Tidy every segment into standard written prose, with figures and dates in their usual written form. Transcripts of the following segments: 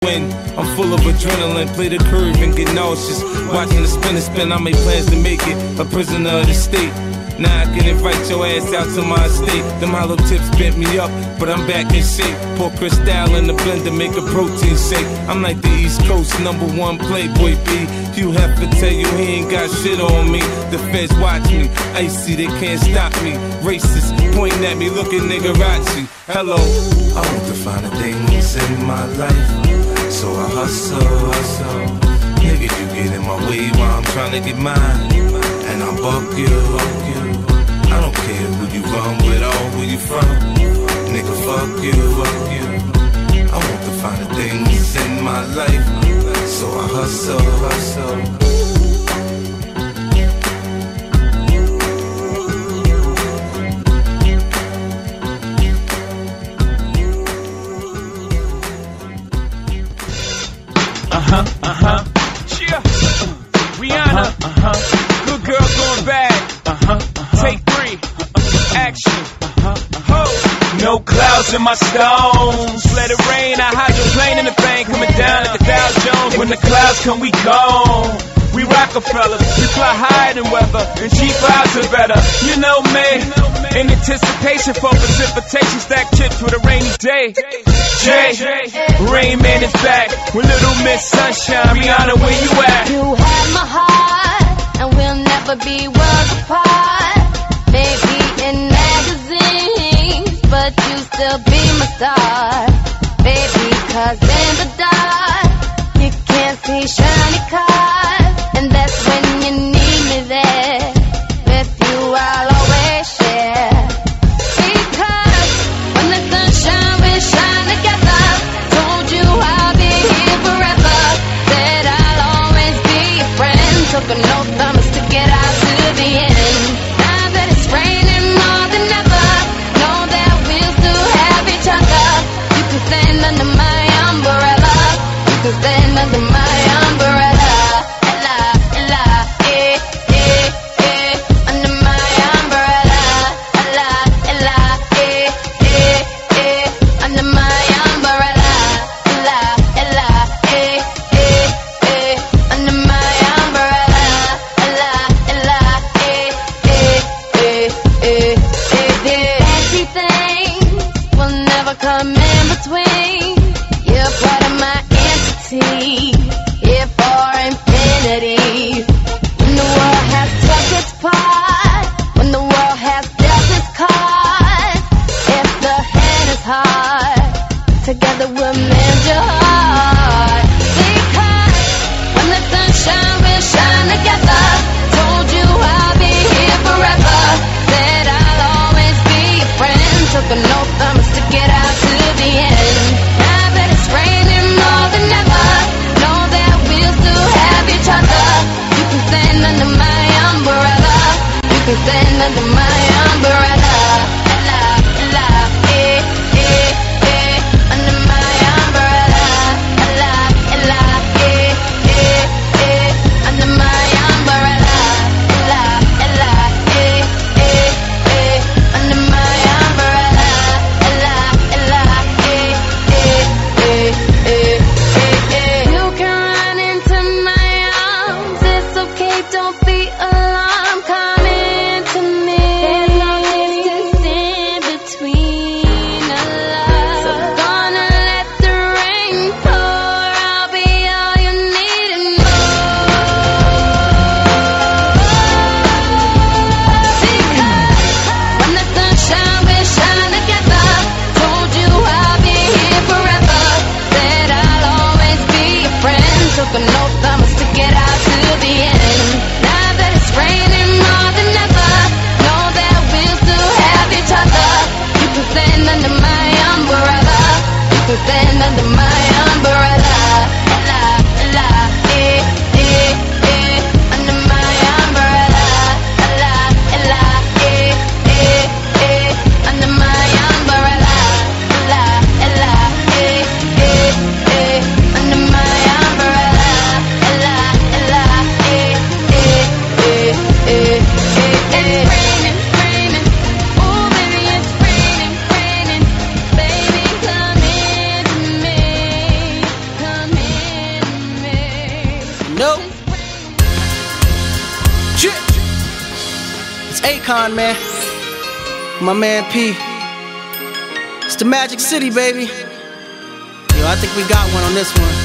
win. I'm full of adrenaline, play the curve and get nauseous. Watching the spin, I make plans to make it a prisoner of the state. Now I can invite your ass out to my estate. Them hollow tips bent me up, but I'm back in shape. Pour Cristal in the blender, make a protein shake. I'm like the East Coast #1 Playboy B. Hugh Hefner tell you he ain't got shit on me. The feds watch me, icy, they can't stop me. Racist, pointing at me, looking niggerazzi. Hello. I want to find the things in my life, so I hustle. Nigga, you get in my way while I'm trying to get mine, and I buck you. I don't care who you run with or where you from. Nigga, fuck you. I want to find the things in my life, so I hustle. Yeah. Rihanna. Good girl going bad. Take 3. Action. No clouds in my stones. Let it rain. I hydroplane in the bank. Coming down like the Dow Jones. When the clouds come, we gone. We Rockefellers. We fly higher than weather. And G5s are better. You know me. In anticipation for precipitation. Stack chips with a rainy day. Jay, Rain Man is back with Little Miss Sunshine. Rihanna, where you at? You have my heart, and we'll never be worlds apart. Maybe in magazines, but you still be my star. Baby, 'cause in the dark, you can't see shiny cars. And that's when you need me there. With you, I'll always share. Because when the sunshine will shine together, told you I'll be here forever. Said I'll always be your friend. Took an oath, promise to get out to the end. Now that it's raining more than ever, know that we'll still have each other. You can stand under my umbrella. You can stand under my umbrella. Ella, Ella, yeah. know. Shit. It's Akon, man. My man P. It's the Magic City, baby. Yo, I think we got one on this one.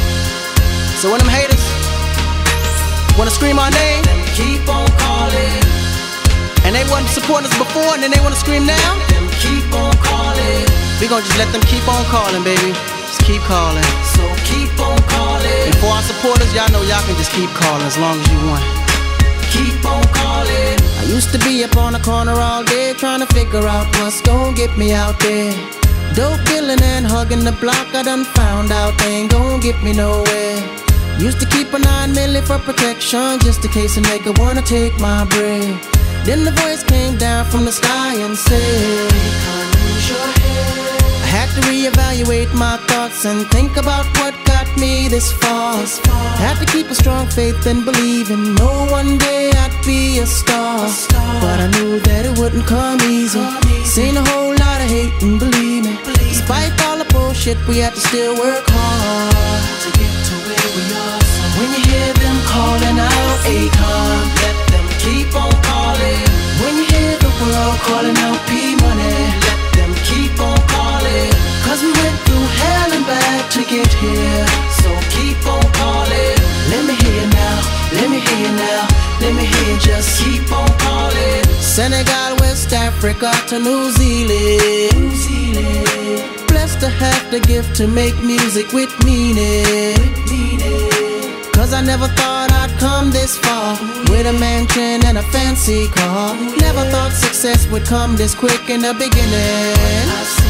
So when them haters wanna scream our name, keep on calling. And they wasn't supporting us before, and then they wanna scream now, Keep on calling. we gon' just let them keep on calling, baby. Just keep calling. So keep on calling. And for our supporters, y'all know y'all can just keep calling as long as you want. Keep on calling. I used to be up on the corner all day trying to figure out what's gon' get me out there. Dope dealing and hugging the block, I done found out they ain't gon' get me nowhere. Used to keep a 9 milli for protection just in case a nigga wanna take my bread. Then the voice came down from the sky and said, use your head. I had to reevaluate my thoughts and think about what got me this far. Had to keep a strong faith and believe in know one day I'd be a star. But I knew that it wouldn't come easy. Seen a whole lot of hate and believe me, despite all the bullshit we had to still work hard to get to where we are. So when you hear them calling out Akon, let them keep on calling. When you hear the world calling out P-Money, let them keep on calling. Cause we went through hell and back to get here. So keep on calling. Let me hear you now, let me hear you now, let me hear you just keep on calling. Senegal, West Africa to New Zealand. Blessed to have the gift to make music with meaning. Cause I never thought I'd come this far with a mansion and a fancy car. Never thought success would come this quick in the beginning.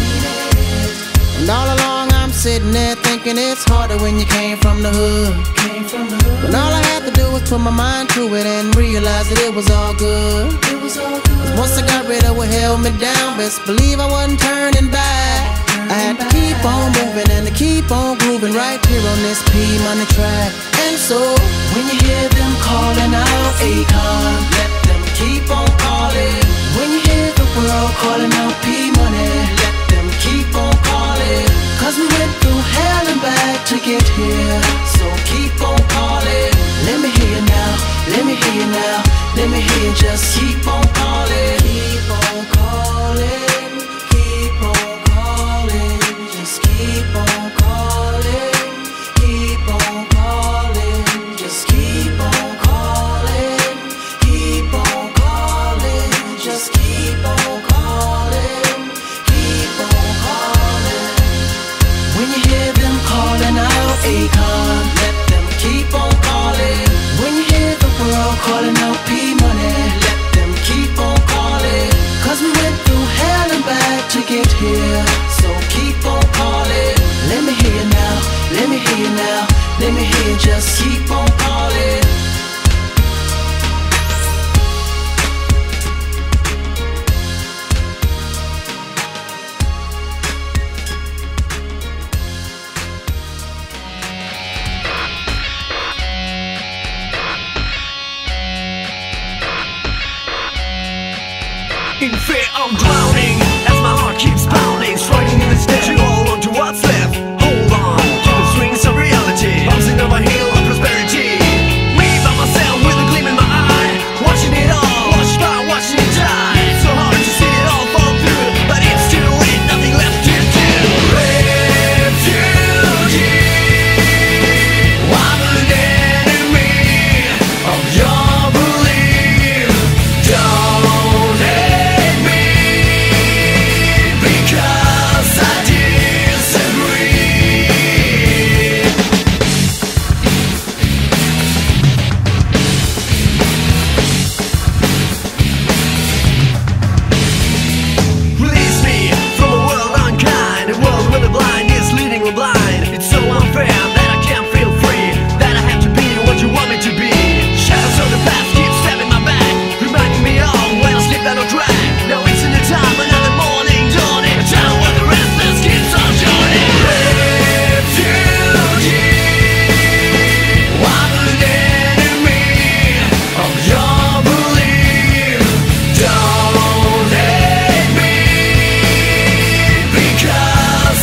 And all along I'm sitting there thinking it's harder when you came from the hood. When all I had to do was put my mind to it and realize that it was all good. Cause once I got rid of what held me down, best believe I wasn't turning back. I had to keep on moving and to keep on grooving right here on this P-Money track. And so when you hear them calling out Akon, let them keep on calling. When you hear the world calling out P-Money, let them keep on calling. Cause we went through hell and back to get here. So keep on calling. Let me hear you now, let me hear you now, let me hear you just keep on calling. Keep on calling, keep on calling, just keep on calling, keep on calling, just keep on calling, keep on calling, just keep on calling, keep on calling. When you hear them calling out Akon, let them keep on calling. When you hear the world calling out P-Money, let them keep on calling. Cause we went through hell and back to get here. So keep on calling. Let me hear you now, let me hear you now, let me hear you just keep on calling. In fear, I'm drowning.